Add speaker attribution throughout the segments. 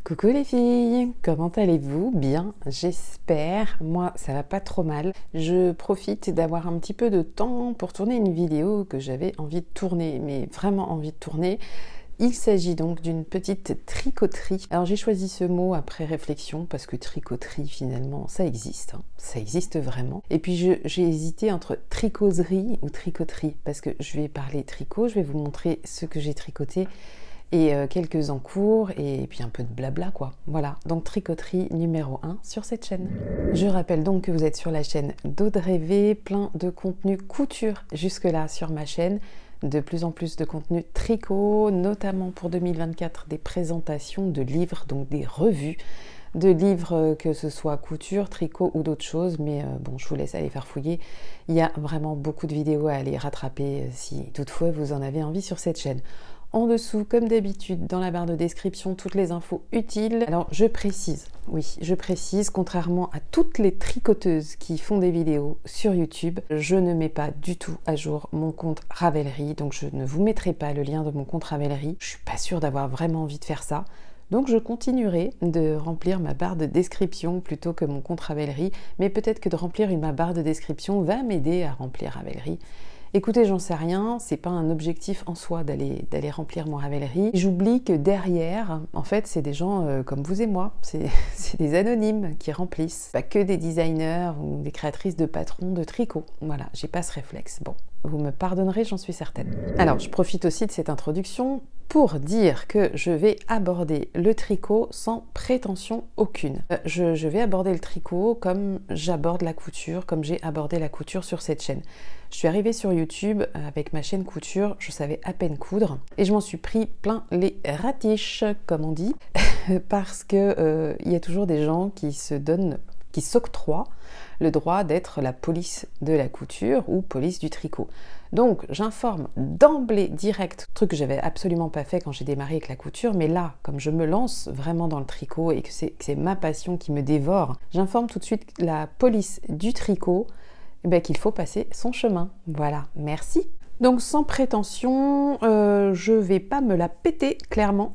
Speaker 1: Coucou les filles, comment allez-vous? Bien, j'espère. Moi, ça va pas trop mal. Je profite d'avoir un petit peu de temps pour tourner une vidéo que j'avais envie de tourner, mais vraiment envie de tourner. Il s'agit donc d'une petite tricoterie. Alors j'ai choisi ce mot après réflexion parce que tricoterie finalement ça existe, hein. Ça existe vraiment. Et puis j'ai hésité entre tricoterie ou tricoterie parce que je vais parler tricot, je vais vous montrer ce que j'ai tricoté et quelques en cours et puis un peu de blabla quoi. Voilà, donc tricoterie numéro 1 sur cette chaîne. Je rappelle donc que vous êtes sur la chaîne d'Audrey V, plein de contenu couture jusque là sur ma chaîne. De plus en plus de contenu tricot, notamment pour 2024, des présentations de livres, donc des revues de livres, que ce soit couture, tricot ou d'autres choses, mais bon, je vous laisse aller faire fouiller. Il y a vraiment beaucoup de vidéos à aller rattraper si toutefois vous en avez envie sur cette chaîne. En dessous, comme d'habitude, dans la barre de description, toutes les infos utiles. Alors, je précise, oui, je précise, contrairement à toutes les tricoteuses qui font des vidéos sur YouTube, je ne mets pas du tout à jour mon compte Ravelry, donc je ne vous mettrai pas le lien de mon compte Ravelry. Je suis pas sûre d'avoir vraiment envie de faire ça. Donc je continuerai de remplir ma barre de description plutôt que mon compte Ravelry, mais peut-être que de remplir ma barre de description va m'aider à remplir Ravelry. Écoutez, j'en sais rien, c'est pas un objectif en soi d'aller remplir mon Ravelry. J'oublie que derrière, en fait, c'est des gens comme vous et moi, c'est des anonymes qui remplissent, pas que des designers ou des créatrices de patrons de tricot. Voilà, j'ai pas ce réflexe. Bon, vous me pardonnerez, j'en suis certaine. Alors, je profite aussi de cette introduction pour dire que je vais aborder le tricot sans prétention aucune. Je vais aborder le tricot comme j'aborde la couture, comme j'ai abordé la couture sur cette chaîne. Je suis arrivée sur YouTube avec ma chaîne couture, je savais à peine coudre et je m'en suis pris plein les ratiches, comme on dit, parce que y a toujours des gens qui se donnent, qui s'octroient le droit d'être la police de la couture ou police du tricot. Donc j'informe d'emblée direct, truc que j'avais absolument pas fait quand j'ai démarré avec la couture, mais là, comme je me lance vraiment dans le tricot et que c'est ma passion qui me dévore, j'informe tout de suite la police du tricot qu'il faut passer son chemin. Voilà, merci. Donc sans prétention, je vais pas me la péter, clairement.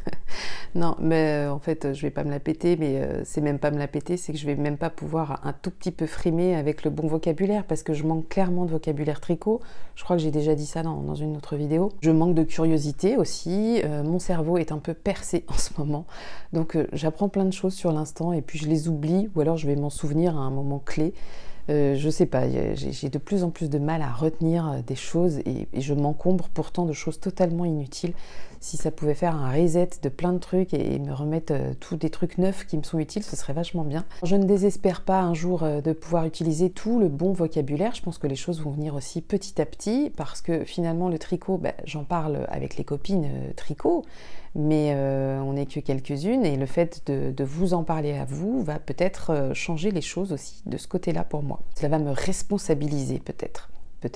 Speaker 1: Non, mais en fait, je vais pas me la péter, mais c'est même pas me la péter, c'est que je vais même pas pouvoir un tout petit peu frimer avec le bon vocabulaire, parce que je manque clairement de vocabulaire tricot. Je crois que j'ai déjà dit ça dans une autre vidéo. Je manque de curiosité aussi, mon cerveau est un peu percé en ce moment, donc j'apprends plein de choses sur l'instant, et puis je les oublie, ou alors je vais m'en souvenir à un moment clé. Je sais pas, j'ai de plus en plus de mal à retenir des choses et je m'encombre pourtant de choses totalement inutiles. Si ça pouvait faire un reset de plein de trucs et me remettre tous des trucs neufs qui me sont utiles, ce serait vachement bien. Je ne désespère pas un jour de pouvoir utiliser tout le bon vocabulaire. Je pense que les choses vont venir aussi petit à petit parce que finalement le tricot, j'en parle avec les copines tricot, mais on n'est que quelques-unes et le fait de vous en parler à vous va peut-être changer les choses aussi de ce côté-là pour moi. Cela va me responsabiliser peut-être.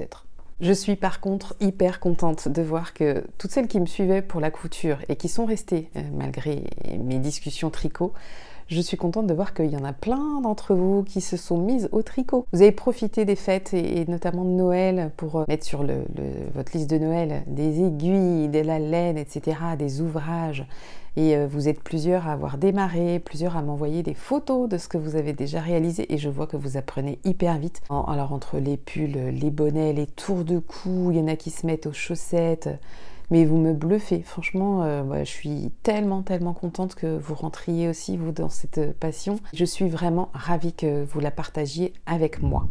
Speaker 1: Je suis par contre hyper contente de voir que toutes celles qui me suivaient pour la couture et qui sont restées malgré mes discussions tricot, je suis contente de voir qu'il y en a plein d'entre vous qui se sont mises au tricot. Vous avez profité des fêtes et notamment de Noël pour mettre sur votre liste de Noël des aiguilles, de la laine, etc., des ouvrages. Et vous êtes plusieurs à avoir démarré, plusieurs à m'envoyer des photos de ce que vous avez déjà réalisé et je vois que vous apprenez hyper vite. Alors entre les pulls, les bonnets, les tours de cou, il y en a qui se mettent aux chaussettes, mais vous me bluffez. Franchement, je suis tellement contente que vous rentriez aussi vous dans cette passion. Je suis vraiment ravie que vous la partagiez avec moi.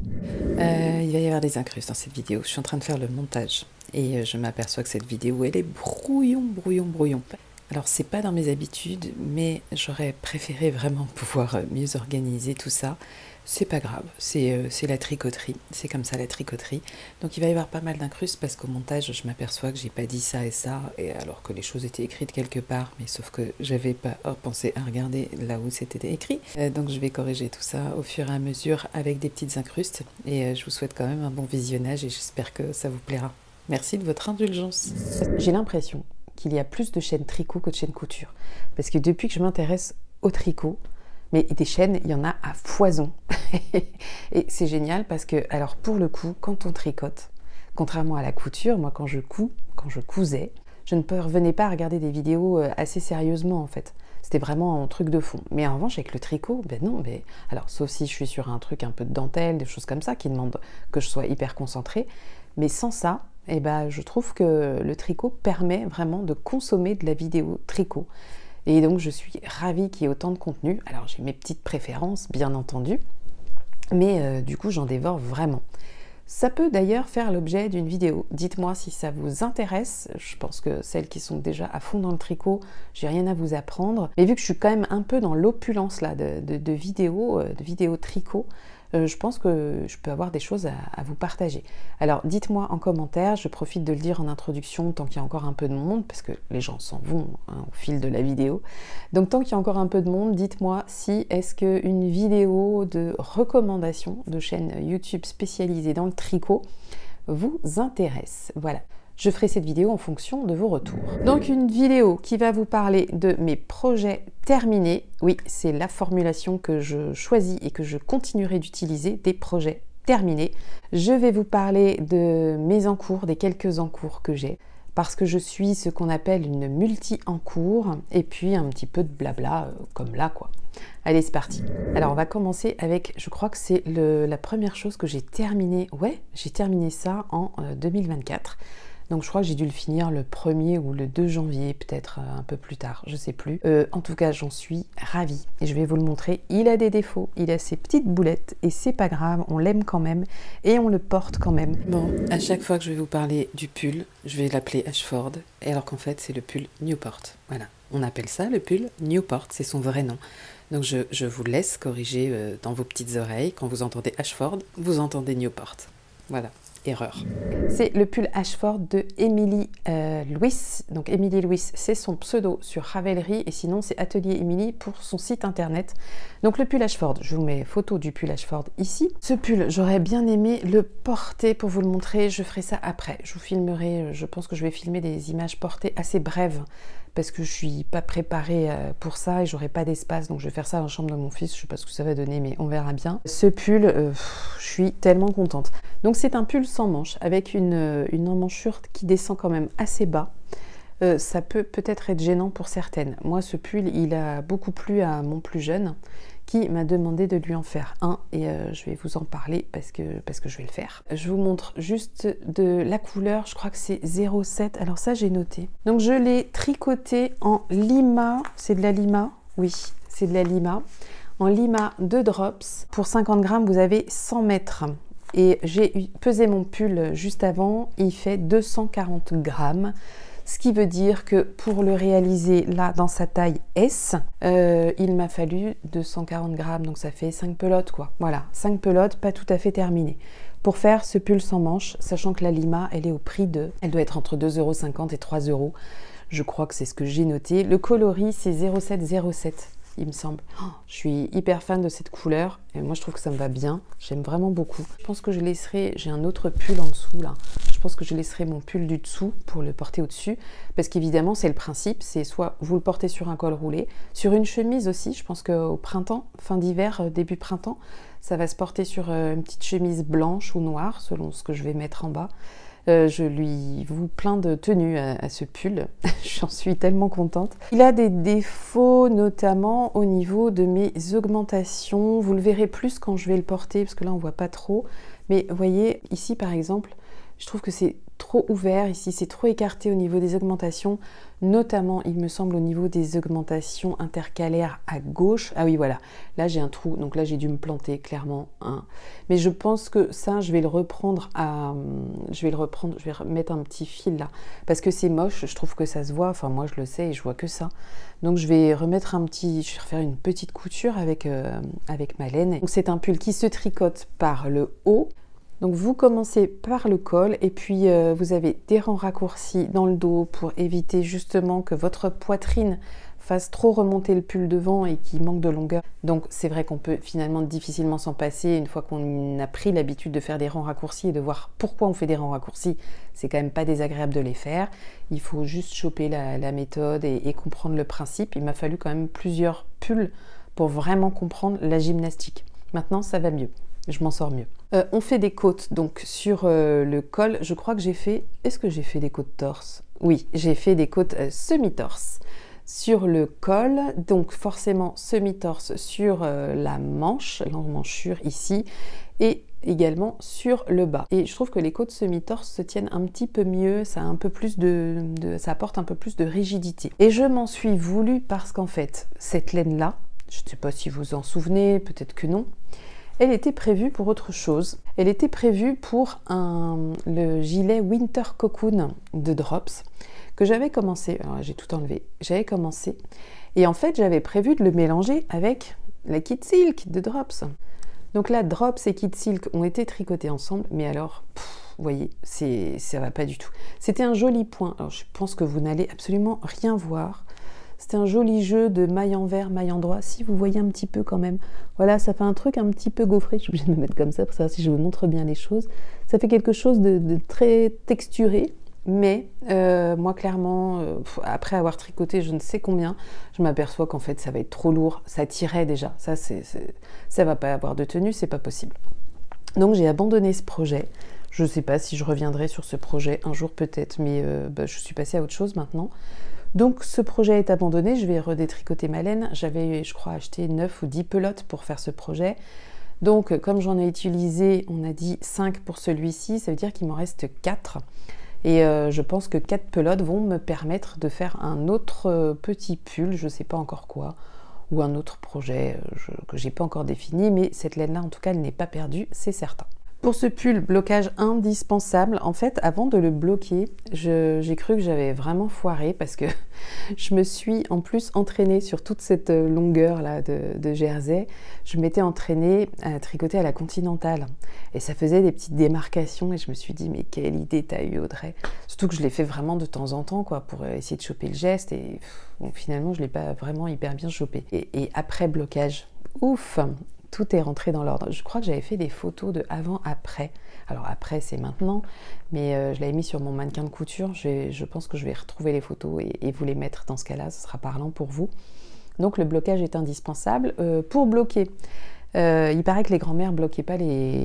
Speaker 1: Il va y avoir des incrustes dans cette vidéo. Je suis en train de faire le montage et je m'aperçois que cette vidéo elle est brouillon. Alors c'est pas dans mes habitudes, mais j'aurais préféré vraiment pouvoir mieux organiser tout ça. C'est pas grave, c'est la tricoterie, c'est comme ça la tricoterie. Donc il va y avoir pas mal d'incrustes parce qu'au montage je m'aperçois que j'ai pas dit ça et ça, et alors que les choses étaient écrites quelque part, mais sauf que j'avais pas pensé à regarder là où c'était écrit. Donc je vais corriger tout ça au fur et à mesure avec des petites incrustes, et je vous souhaite quand même un bon visionnage et j'espère que ça vous plaira. Merci de votre indulgence. J'ai l'impression qu'il y a plus de chaînes tricot que de chaînes couture. Parce que depuis que je m'intéresse au tricot, mais des chaînes, il y en a à foison. Et c'est génial parce que, alors pour le coup, quand on tricote, contrairement à la couture, moi quand je cousais, je ne revenais pas à regarder des vidéos assez sérieusement en fait. C'était vraiment un truc de fond. Mais en revanche, avec le tricot, ben non, mais alors sauf si je suis sur un truc un peu de dentelle, des choses comme ça, qui demandent que je sois hyper concentrée. Mais sans ça, eh ben, je trouve que le tricot permet vraiment de consommer de la vidéo tricot. Et donc, je suis ravie qu'il y ait autant de contenu. Alors, j'ai mes petites préférences, bien entendu, mais du coup, j'en dévore vraiment. Ça peut d'ailleurs faire l'objet d'une vidéo. Dites-moi si ça vous intéresse. Je pense que celles qui sont déjà à fond dans le tricot, j'ai rien à vous apprendre. Mais vu que je suis quand même un peu dans l'opulence là de vidéos tricot, je pense que je peux avoir des choses à vous partager. Alors dites-moi en commentaire, je profite de le dire en introduction tant qu'il y a encore un peu de monde, parce que les gens s'en vont hein, au fil de la vidéo. Donc tant qu'il y a encore un peu de monde, dites-moi si est-ce qu'une vidéo de recommandation de chaîne YouTube spécialisée dans le tricot vous intéresse. Voilà. Je ferai cette vidéo en fonction de vos retours. Donc une vidéo qui va vous parler de mes projets terminés. Oui, c'est la formulation que je choisis et que je continuerai d'utiliser, des projets terminés. Je vais vous parler de mes encours, des quelques encours que j'ai, parce que je suis ce qu'on appelle une multi-encours, et puis un petit peu de blabla, comme là quoi. Allez, c'est parti. Alors on va commencer avec, je crois que c'est la première chose que j'ai terminée. Ouais, j'ai terminé ça en 2024. Donc je crois que j'ai dû le finir le 1er ou le 2 janvier, peut-être un peu plus tard, je sais plus. En tout cas, j'en suis ravie et je vais vous le montrer. Il a des défauts, il a ses petites boulettes et c'est pas grave, on l'aime quand même et on le porte quand même. Bon, à chaque fois que je vais vous parler du pull, je vais l'appeler Ashford, et alors qu'en fait c'est le pull Newport. Voilà, on appelle ça le pull Newport, c'est son vrai nom. Donc je vous laisse corriger dans vos petites oreilles. Quand vous entendez Ashford, vous entendez Newport. Voilà. Erreur. C'est le pull Ashford de Emily Louis. Donc Emily Louis, c'est son pseudo sur Ravelry et sinon c'est Atelier Emily pour son site internet. Donc le pull Ashford, je vous mets photo du pull Ashford ici. Ce pull, j'aurais bien aimé le porter pour vous le montrer. Je ferai ça après. Je vous filmerai, je pense que je vais filmer des images portées assez brèves parce que je suis pas préparée pour ça et j'aurai pas d'espace, donc je vais faire ça dans la chambre de mon fils. Je sais pas ce que ça va donner, mais on verra bien. Ce pull, je suis tellement contente. Donc c'est un pull sans manches avec une emmanchure qui descend quand même assez bas. Ça peut peut-être être gênant pour certaines. Moi, ce pull, il a beaucoup plu à mon plus jeune qui m'a demandé de lui en faire un et je vais vous en parler parce que je vais le faire. Je vous montre juste de la couleur, je crois que c'est 07, alors ça j'ai noté. Donc je l'ai tricoté en lima, c'est de la lima, oui, c'est de la lima, en lima 2 drops. Pour 50 grammes, vous avez 100 mètres. Et j'ai pesé mon pull juste avant, il fait 240 grammes. Ce qui veut dire que pour le réaliser là dans sa taille S, il m'a fallu 240 grammes, donc ça fait 5 pelotes quoi. Voilà, 5 pelotes, pas tout à fait terminées. Pour faire ce pull sans manches, sachant que la lima, elle est au prix de... Elle doit être entre 2,50 € et 3 €. Je crois que c'est ce que j'ai noté. Le coloris, c'est 0707. Il me semble. Oh, je suis hyper fan de cette couleur et moi je trouve que ça me va bien, j'aime vraiment beaucoup. Je pense que je laisserai, j'ai un autre pull en dessous là, je pense que je laisserai mon pull du dessous pour le porter au-dessus parce qu'évidemment c'est le principe, c'est soit vous le portez sur un col roulé, sur une chemise aussi, je pense qu'au printemps, fin d'hiver, début printemps, ça va se porter sur une petite chemise blanche ou noire selon ce que je vais mettre en bas. Je lui voue plein de tenues à ce pull, j'en suis tellement contente. Il a des défauts notamment au niveau de mes augmentations, vous le verrez plus quand je vais le porter parce que là on voit pas trop, mais vous voyez ici par exemple, je trouve que c'est trop ouvert ici, c'est trop écarté au niveau des augmentations, notamment il me semble au niveau des augmentations intercalaires à gauche. Ah oui voilà, là j'ai un trou, donc là j'ai dû me planter clairement, hein. Mais je pense que ça je vais le reprendre je vais remettre un petit fil là, parce que c'est moche, je trouve que ça se voit, enfin moi je le sais et je vois que ça. Donc je vais remettre je vais refaire une petite couture avec ma laine. Donc c'est un pull qui se tricote par le haut. Donc vous commencez par le col et puis vous avez des rangs raccourcis dans le dos pour éviter justement que votre poitrine fasse trop remonter le pull devant et qu'il manque de longueur. Donc c'est vrai qu'on peut finalement difficilement s'en passer une fois qu'on a pris l'habitude de faire des rangs raccourcis et de voir pourquoi on fait des rangs raccourcis. C'est quand même pas désagréable de les faire. Il faut juste choper la méthode et comprendre le principe. Il m'a fallu quand même plusieurs pulls pour vraiment comprendre la gymnastique. Maintenant ça va mieux. Je m'en sors mieux. On fait des côtes donc sur le col. Je crois que j'ai fait... Est-ce que j'ai fait des côtes torse? Oui, j'ai fait des côtes semi-torse. sur le col, donc forcément semi-torse sur la manche, l'emmanchure ici, et également sur le bas. Et je trouve que les côtes semi-torse se tiennent un petit peu mieux, ça a un peu plus ça apporte un peu plus de rigidité. Et je m'en suis voulu parce qu'en fait, cette laine-là, je ne sais pas si vous vous en souvenez, peut-être que non, elle était prévue pour autre chose. Elle était prévue pour le gilet Winter Cocoon de Drops, que j'avais commencé, alors j'ai tout enlevé, j'avais commencé, et en fait j'avais prévu de le mélanger avec la Kid Silk de Drops. Donc là, Drops et Kid Silk ont été tricotés ensemble, mais alors, vous voyez, ça va pas du tout. C'était un joli point, alors je pense que vous n'allez absolument rien voir. C'était un joli jeu de maille envers, maille endroit, si vous voyez un petit peu quand même. Voilà, ça fait un truc un petit peu gaufré, je suis obligée de me mettre comme ça pour savoir si je vous montre bien les choses. Ça fait quelque chose de très texturé, mais moi clairement, après avoir tricoté je ne sais combien, je m'aperçois qu'en fait ça va être trop lourd, ça tirait déjà, ça va pas avoir de tenue, c'est pas possible. Donc j'ai abandonné ce projet. Je ne sais pas si je reviendrai sur ce projet un jour peut-être, mais je suis passée à autre chose maintenant. Donc ce projet est abandonné, je vais redétricoter ma laine. J'avais, je crois, acheté 9 ou 10 pelotes pour faire ce projet. Donc comme j'en ai utilisé, on a dit 5 pour celui-ci, ça veut dire qu'il m'en reste 4. Et je pense que 4 pelotes vont me permettre de faire un autre petit pull, je ne sais pas encore quoi, ou un autre projet que j'ai pas encore défini, mais cette laine-là, en tout cas, elle n'est pas perdue, c'est certain. Pour ce pull, blocage indispensable. En fait, avant de le bloquer, j'ai cru que j'avais vraiment foiré parce que je me suis en plus entraînée sur toute cette longueur-là de jersey. Je m'étais entraînée à tricoter à la continentale et ça faisait des petites démarcations et je me suis dit mais quelle idée t'as eu, Audrey? Surtout que je l'ai fait vraiment de temps en temps quoi, pour essayer de choper le geste et bon, finalement je l'ai pas vraiment hyper bien chopé. Et après blocage, ouf! Tout est rentré dans l'ordre. Je crois que j'avais fait des photos de avant-après. Alors après, c'est maintenant, mais je l'avais mis sur mon mannequin de couture. Je pense que je vais retrouver les photos et vous les mettre dans ce cas-là. Ce sera parlant pour vous. Donc le blocage est indispensable. Pour bloquer, il paraît que les grands-mères ne bloquaient pas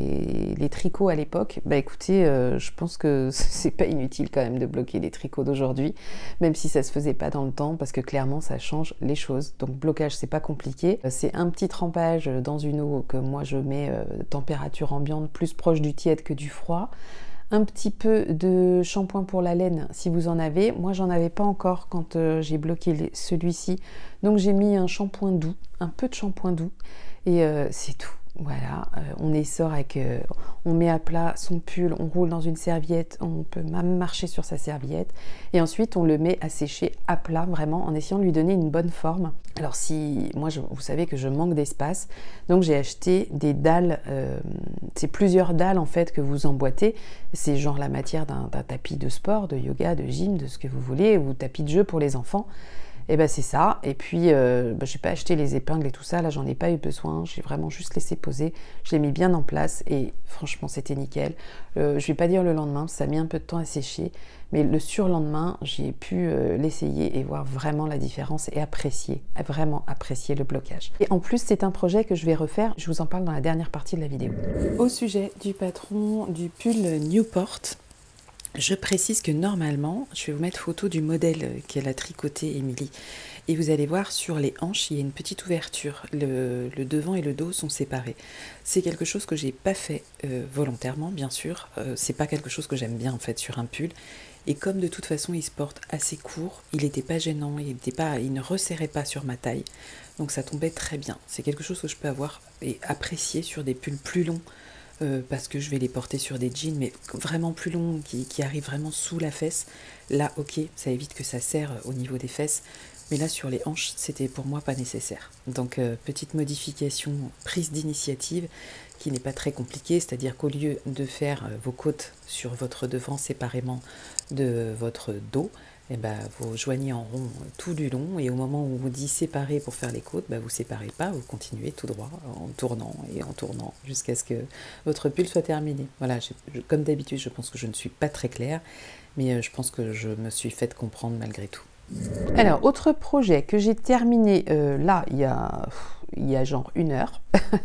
Speaker 1: les tricots à l'époque. Bah écoutez, je pense que c'est pas inutile quand même de bloquer les tricots d'aujourd'hui, même si ça se faisait pas dans le temps, parce que clairement ça change les choses. Donc blocage, c'est pas compliqué. C'est un petit trempage dans une eau que moi je mets température ambiante, plus proche du tiède que du froid. Un petit peu de shampoing pour la laine si vous en avez. Moi j'en avais pas encore quand j'ai bloqué celui-ci. Donc j'ai mis un shampoing doux, un peu de shampoing doux. Et c'est tout. Voilà, on essore avec, on met à plat son pull, on roule dans une serviette, on peut même marcher sur sa serviette et ensuite on le met à sécher à plat vraiment en essayant de lui donner une bonne forme. Alors si, moi vous savez que je manque d'espace, donc j'ai acheté des dalles, c'est plusieurs dalles en fait que vous emboîtez, c'est genre la matière d'un tapis de sport, de yoga, de gym, de ce que vous voulez, ou tapis de jeu pour les enfants. Et ben c'est ça, et puis j'ai pas acheté les épingles et tout ça, là j'en ai pas eu besoin, j'ai vraiment juste laissé poser, je l'ai mis bien en place et franchement c'était nickel. Je vais pas dire le lendemain, parce que ça a mis un peu de temps à sécher, mais le surlendemain j'ai pu l'essayer et voir vraiment la différence et apprécier, vraiment apprécier le blocage. Et en plus c'est un projet que je vais refaire, je vous en parle dans la dernière partie de la vidéo. Au sujet du patron du pull Newport, je précise que normalement, je vais vous mettre photo du modèle qu'elle a tricoté, Émilie. Et vous allez voir sur les hanches, il y a une petite ouverture. Le devant et le dos sont séparés. C'est quelque chose que j'ai pas fait volontairement, bien sûr. C'est pas quelque chose que j'aime bien en fait sur un pull. Et comme de toute façon il se porte assez court, il n'était pas gênant, il ne resserrait pas sur ma taille. Donc ça tombait très bien. C'est quelque chose que je peux avoir et apprécier sur des pulls plus longs. Parce que je vais les porter sur des jeans mais vraiment plus longs qui arrivent vraiment sous la fesse. Là ok, ça évite que ça serre au niveau des fesses, mais là sur les hanches c'était pour moi pas nécessaire. Donc petite modification, prise d'initiative qui n'est pas très compliquée, c'est-à-dire qu'au lieu de faire vos côtes sur votre devant séparément de votre dos, et ben, vous joignez en rond tout du long et au moment où on vous dit séparer pour faire les côtes, ben, vous ne séparez pas, vous continuez tout droit en tournant et en tournant jusqu'à ce que votre pull soit terminé. Voilà, comme d'habitude, je pense que je ne suis pas très claire, mais je pense que je me suis faite comprendre malgré tout. Alors, autre projet que j'ai terminé là, il y a il y a genre 1 heure.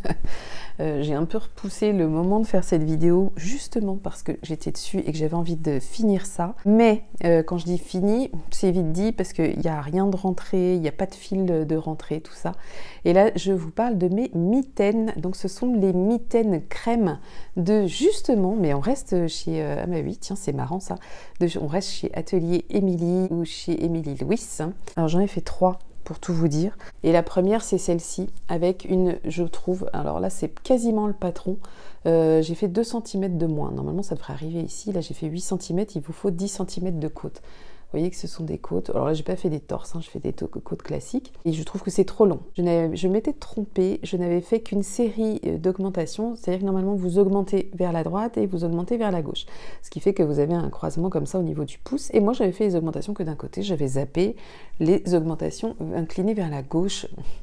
Speaker 1: J'ai un peu repoussé le moment de faire cette vidéo justement parce que j'étais dessus et que j'avais envie de finir ça. Mais quand je dis fini, c'est vite dit parce qu'il n'y a rien de rentré, il n'y a pas de fil de rentrée, tout ça. Et là, je vous parle de mes mitaines. Donc ce sont les mitaines crème de justement, mais on reste chez... ah bah oui, tiens, c'est marrant ça. On reste chez Atelier Émilie ou chez Émilie Louis. Alors j'en ai fait 3. Pour tout vous dire. Et la première, c'est celle-ci, avec une, je trouve, alors là, c'est quasiment le patron. J'ai fait 2 cm de moins. Normalement, ça devrait arriver ici. Là, j'ai fait 8 cm. Il vous faut 10 cm de côte. Vous voyez que ce sont des côtes. Alors là, j'ai pas fait des torses, hein, je fais des côtes classiques. Et je trouve que c'est trop long. Je m'étais trompée. Je n'avais fait qu'une série d'augmentations. C'est-à-dire que normalement, vous augmentez vers la droite et vous augmentez vers la gauche. Ce qui fait que vous avez un croisement comme ça au niveau du pouce. Et moi, j'avais fait les augmentations que d'un côté. J'avais zappé les augmentations inclinées vers la gauche.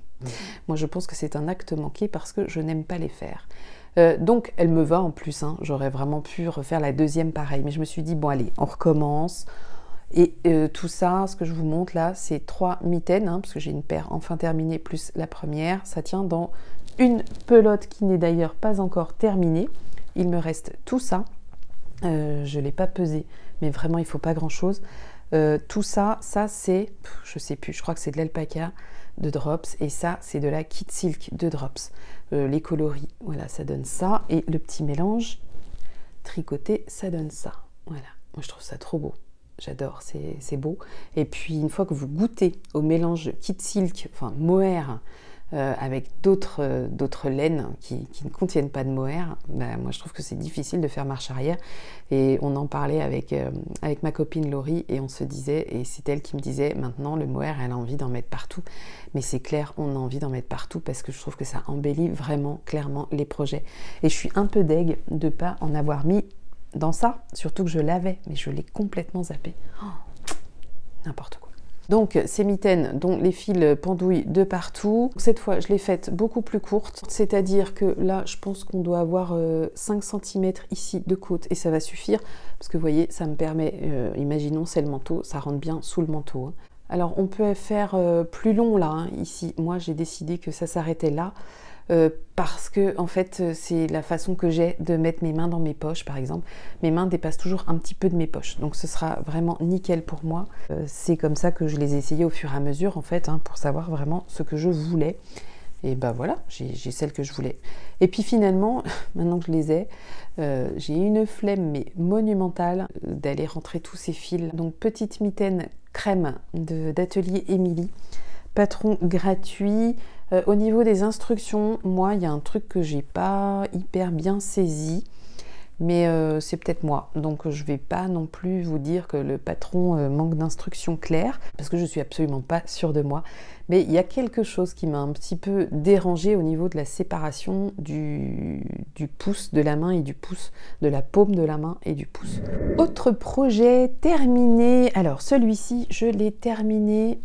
Speaker 1: Moi, je pense que c'est un acte manqué parce que je n'aime pas les faire. Donc, elle me va en plus. Hein. J'aurais vraiment pu refaire la deuxième pareil. Mais je me suis dit, bon, allez, on recommence. Et tout ça, ce que je vous montre là, c'est 3 mitaines, hein, parce que j'ai une paire enfin terminée plus la première. Ça tient dans une pelote qui n'est d'ailleurs pas encore terminée. Il me reste tout ça. Je ne l'ai pas pesé, mais vraiment, il ne faut pas grand-chose. Tout ça, ça c'est, je sais plus, je crois que c'est de l'alpaca de Drops. Et ça, c'est de la Kid Silk de Drops. Les coloris, voilà, ça donne ça. Et le petit mélange tricoté, ça donne ça. Voilà, moi je trouve ça trop beau. J'adore, c'est beau. Et puis, une fois que vous goûtez au mélange Kid Silk, enfin mohair, avec d'autres laines qui ne contiennent pas de mohair, bah, moi je trouve que c'est difficile de faire marche arrière. Et on en parlait avec ma copine Laurie et on se disait, et c'est elle qui me disait, maintenant le mohair, elle a envie d'en mettre partout. Mais c'est clair, on a envie d'en mettre partout parce que je trouve que ça embellit vraiment clairement les projets. Et je suis un peu deg de ne pas en avoir mis dans ça, surtout que je l'avais, mais je l'ai complètement zappé. Oh, n'importe quoi. Donc, ces mitaines dont les fils pendouillent de partout. Cette fois, je l'ai faite beaucoup plus courte, c'est-à-dire que là, je pense qu'on doit avoir 5 cm ici de côte et ça va suffire, parce que vous voyez, ça me permet, imaginons c'est le manteau, ça rentre bien sous le manteau. Hein. Alors, on peut faire plus long là, hein, ici. Moi, j'ai décidé que ça s'arrêtait là. Parce que en fait c'est la façon que j'ai de mettre mes mains dans mes poches par exemple. Mes mains dépassent toujours un petit peu de mes poches, donc ce sera vraiment nickel pour moi. C'est comme ça que je les ai essayées au fur et à mesure en fait, hein, pour savoir vraiment ce que je voulais. Et ben voilà, j'ai celle que je voulais. Et puis finalement, maintenant que je les ai, j'ai une flemme mais monumentale d'aller rentrer tous ces fils. Donc petite mitaine crème d'Atelier Émilie. Patron gratuit. Au niveau des instructions, moi, il y a un truc que j'ai pas hyper bien saisi, mais c'est peut-être moi. Donc, je vais pas non plus vous dire que le patron manque d'instructions claires, parce que je suis absolument pas sûre de moi. Mais il y a quelque chose qui m'a un petit peu dérangée au niveau de la séparation du pouce de la main et du pouce, de la paume de la main et du pouce. Autre projet terminé. Alors, celui-ci, je l'ai terminé.